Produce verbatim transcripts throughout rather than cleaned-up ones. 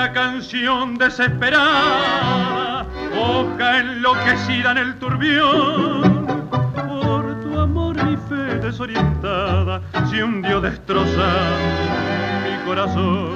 una canción desesperada, hoja enloquecida en el turbión. Por tu amor mi fe desorientada se hundió destrozando mi corazón.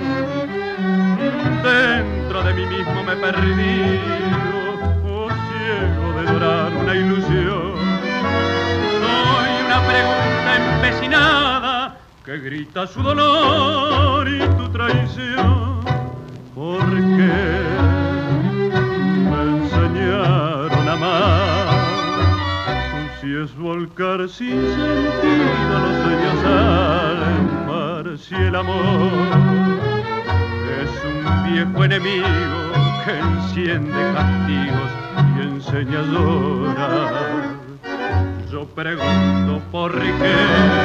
Dentro de mí mismo me he perdido, oh ciego de dorar una ilusión. Soy una pregunta empecinada que grita su dolor y tu traición. ¿Por qué me enseñaron a amar? Si es volcar sin sentido los sueños al mar, si el amor es un viejo enemigo que enciende castigos y enseña a llorar. Yo pregunto por qué,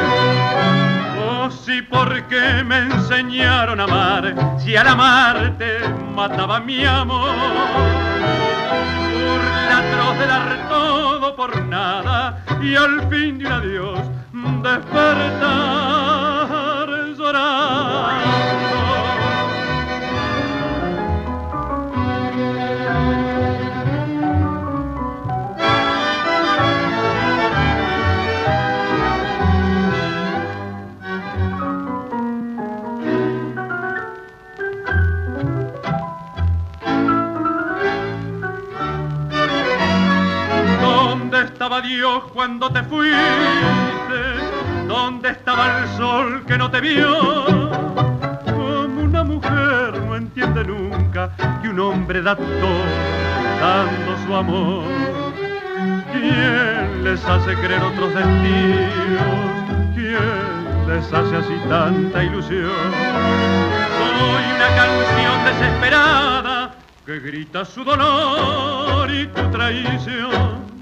oh sí, por qué me enseñaron a amar, si al amarte mataba mi amor. Burla atroz de dar todo por nada y al fin de un adiós despertar llorando. ¿Dónde estaba Dios cuando te fuiste? ¿Dónde estaba el sol que no te vio? Como una mujer no entiende nunca que un hombre da todo dando su amor. ¿Quién les hace creer otros destinos? ¿Quién les hace así tanta ilusión? Soy una canción desesperada que grita su dolor y tu traición.